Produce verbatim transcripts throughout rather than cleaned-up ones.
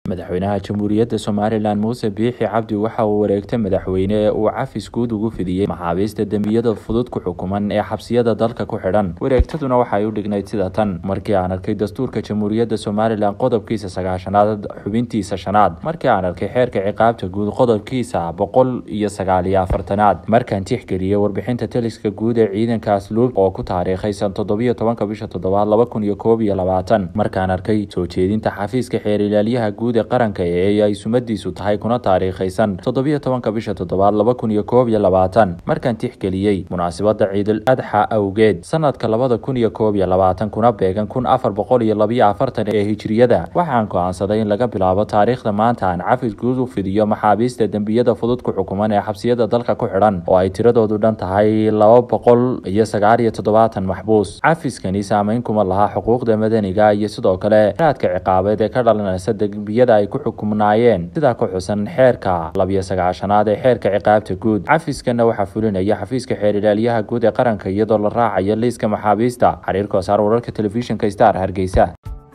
Madaxweynaha Jamhuuriyadda Somaliland Muuse Biixi Cabdi waxa uu wareegtay madaxweyne ee uu cafis guud ugu fidiyey maxaabiista dembiyada fudud ku xukuman ee xabsiyada dalka ku xidhan. Wareegtaduna waxa ay u dhignayd sida tan: markii aan arkay dastuurka Jamhuuriyadda Somaliland qodobkiisa sagaashanaad xubintiisa shanaad, markii aan arkay xeerka ciqaabta guud qodobkiisa boqol iyo sagaal iyo afartanaad, markaan tixgeliyay warbixinta taliska guud ee ciidanka asluub oo ku taariikhaysan toddoba iyo tobanka bisha toddobaad laba kun iyo koob iyo labaatan, markaan arkay soo jeedinta xafiiska xeer ilaaliyaha guud qaranka ee ay sumadiisu tahay kuna taariikhaysan toddoba iyo tobanka bisha toddobaad laba kun iyo koob iyo labaatan, markaan tixgeliyay munaasabada Ciidul Adxa awgeed sanadka laba kun iyo koob iyo labaatan kuna beegan kun afar boqol iyo laba iyo afartan ee hijriyada, waxaan go'aansaday in laga bilaabo taariikhda maanta aan cafis guud u fidiyo maxaabiista dembiyada fudud ku xukuman ee xabsiyada dalka ku xidhan oo ay tiradoodu dhan tahay laba boqol iyo sagaal iyo toddobaatan maxbuus. Cafiskani saameyn kuma laha xuquuqda madaniga iyo sidoo kale raadka ciqaabeed ee ka dhalanaysa dembiyada ay ku xukumnaayeen sida ku xusan xeerka laba iyo sagaashanaad ee xeerka ciqaabta guud. Cafiskana waxa fulinaya xafiiska xeer ilaaliyaha guud ee qaranka iyadoo la raacayo liiska maxaabiista. Xiriirka saar wararka telefishinka Star Hargeysa.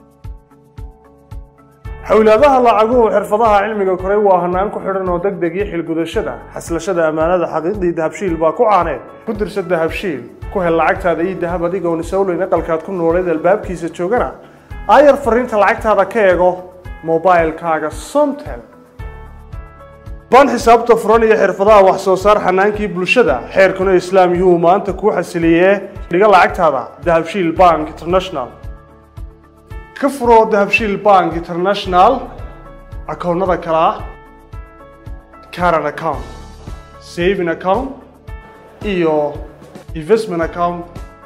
xawlaadaha lacaguhu xirfadaha cilmiga koray waa hanaan ku xidhan oo degdeg iyo xilgudashada xaslashada amaanada xaqiiqdii dahabshiil baa ku caaneed ku dirsa dahabshiil ku hel lacagtaada iyo dahab adigoon isawleyn aqalkaad ku nooleed albaabkiisa joogana aayar fariinta lacagtaada ka eego mobilkaaga Somtel. Baan xisaabta furan iyo xirfadaha wax soo saar xanaankii bulshada xeerkuna islaam yuu maanta ku xasiliyee dhiga lacagtaada dahabshiil Bank International. ka furo dahabshiil Bank International akoonnada kala ah current account, saving account iyo investment account.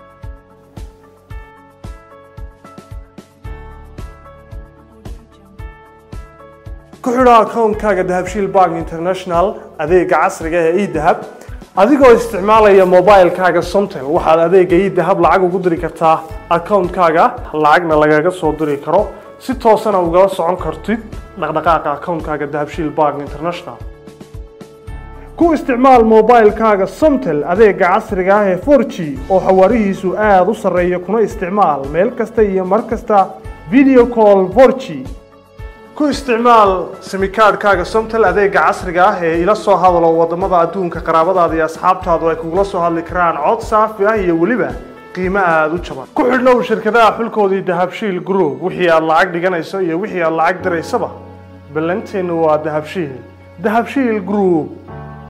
ku xidho akoonkaaga dahabshiil Bank International adeega casriga ah ee e-dahab adigoo isticmaalaya mobilkaaga Somtel. waxaad adeega e-dahab lacag ugu diri kartaa akoonkaaga, lacagna lagaga soo diri karo si toosana ugala socon kartid dhaqdhaqaaqa akoonkaaga dahabshiil Bank International. ku isticmaal mobilkaaga Somtel adeega casriga ah ee four G oo xawaarihiisu aad u sarreeya kuna isticmaal meel kasta iyo mar kasta video call four G. ku isticmaal simikaadhkaaga Somtel adeega casriga ah ee ila soo hadalo wadamada adduunka qaraabadaada iyo asxaabtaadu ay kugula soo hadli karaan cod saafi ah iyo weliba qiimo aad u jaban. ku xidhnow shirkadaha xulkoodii dahabshiil group wixii aad lacag dhiganayso iyo wixii aad lacag diraysaba ballanteenu waa dahabshiil. dahabshiil group.